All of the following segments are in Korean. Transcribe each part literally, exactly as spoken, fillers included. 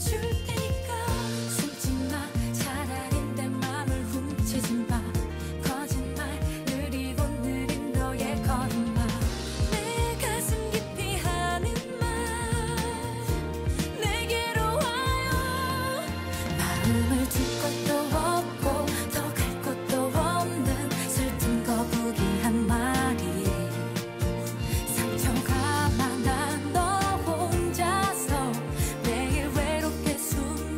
줄 테니까 숨지 마. 차라리 내 맘을 훔치지 마. 거짓말 느리고 느린 너의 걸음마. 내 가슴 깊이 하는 말 내게로 와요. 마음을 줄 것도 없고 더 갈 것도 없는 슬픈 거북이한 마리. 상처가 많아 너 혼자서 매일 외롭게 숨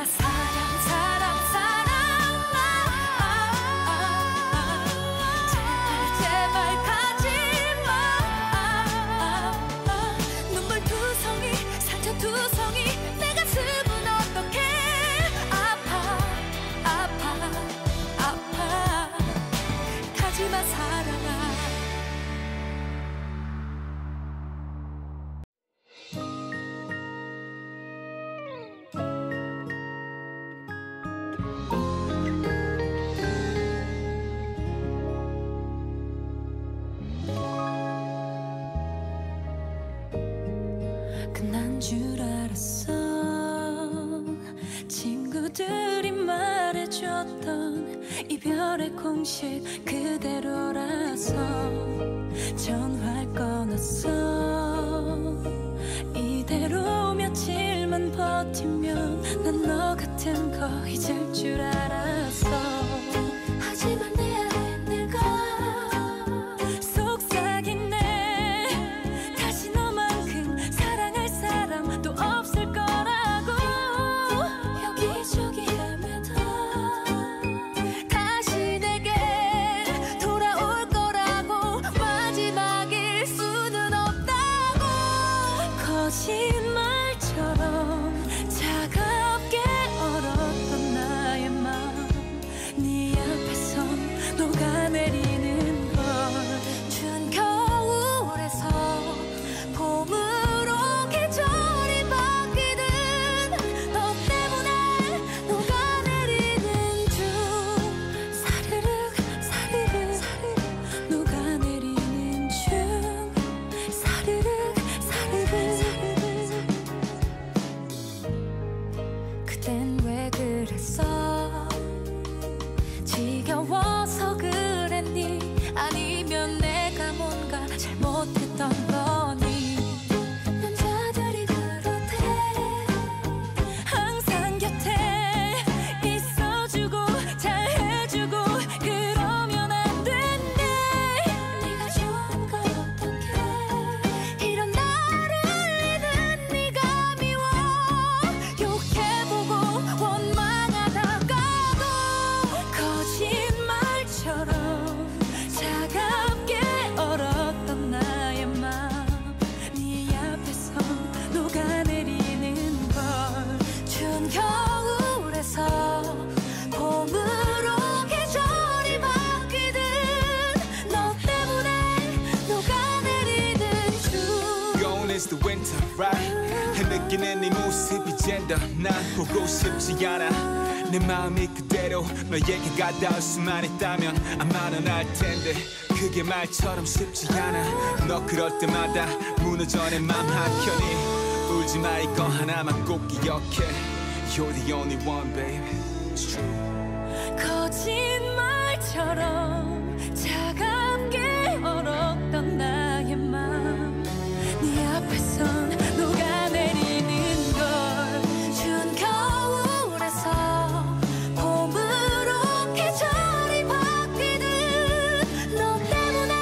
사랑 사랑 사랑아 제발 제발 가지마 눈물 두성이 상처 두성이 내 가슴은 어떡해 아파 아파 아파 가지마 사랑아 끝난 줄 알았어 친구들이 말해줬던 이별의 공식 그대로라서 전화를 끊었어 이대로 며칠만 버티면 난 너 같은 거 잊을 줄 알았어 하지만 내 안에 내가 속삭이네 다시 너만큼 사랑할 사람 또 없을 거라고 여기저기 헤매다 다시 내게 돌아올 거라고 마지막일 수는 없다고 거짓말처럼 차갑게 얼었던 나의 마음 네 앞에서 녹아내리는 걸 추운 겨울에서 봄으로 계절이 바뀌듯 너 때문에 녹아내리는 중 사르륵 사르륵 녹아내리는 중 사르륵 사르륵 그땐 왜 그랬어 지겨워서 그랬니 아니면 내가 뭔가 잘못했던 거니 남자들이 그렇대 항상 곁에 있어주고 잘해주고 그러면 안 된대 네가 좋은 걸 어떡해 이런 나를 울리는 네가 미워 욕해보고 원망하다가도 거짓말처럼 차갑게 얼었던 나의 마음 네 앞에서 녹아내리는 걸 추운 겨울에서 봄으로 계절이 바뀌듯 너 때문에 녹아내리는 중 Gone is the winter, right? 느끼는 네 모습이 젠더 난 보고 싶지 않아 내 마음이 그대로 너에게 가닿을 수만 있다면 아마 넌 알 텐데 그게 말처럼 쉽지 않아 너 그럴 때마다 무너져 내 맘 한켠이 울지 마 이거 하나만 꼭 기억해 You're the only one, baby It's true 거짓말처럼 차갑게 얼었던 나의 맘 네 앞에선 녹아내리는 걸 추운 겨울에서 봄으로 계절이 바뀌듯 너 때문에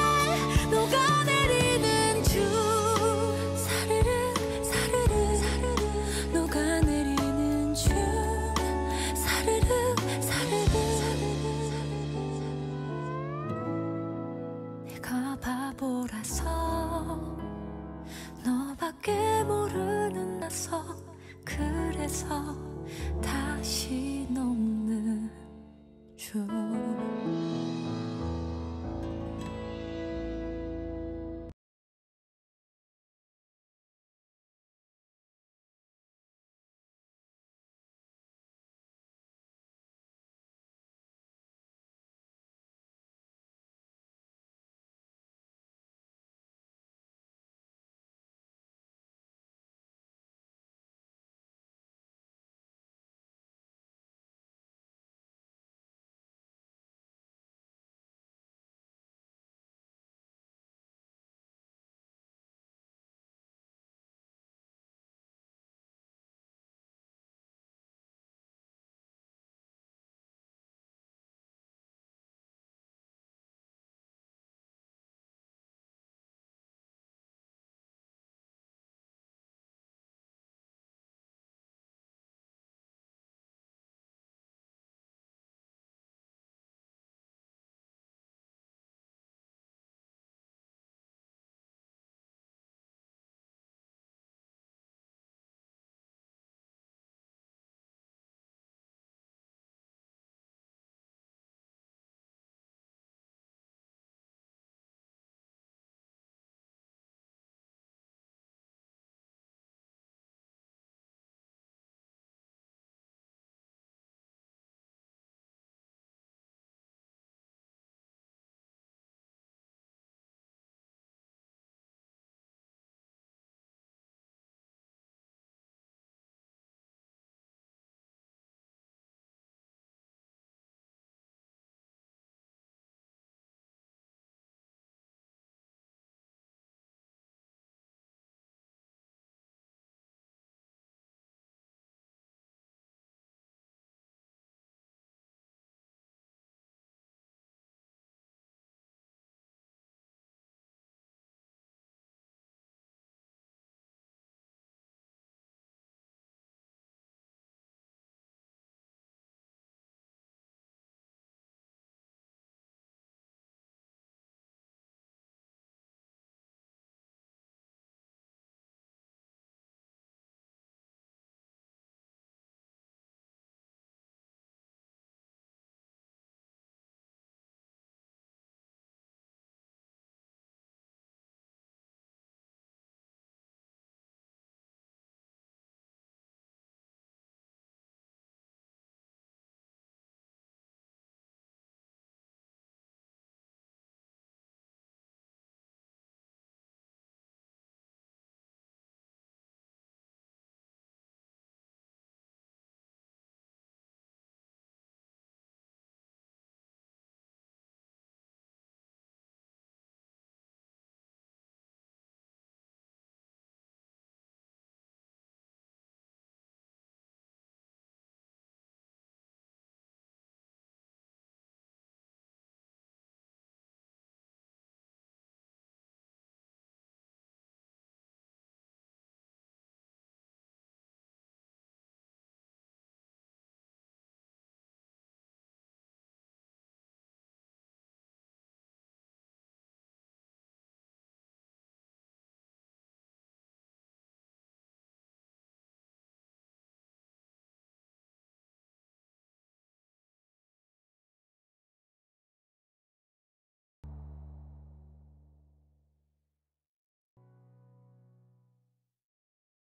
녹아내리는 중 사르륵 사르륵 녹아내리는 중 사르륵 사르륵 내가 바보라서 너밖에 모르는 나서 그래서 다시 너무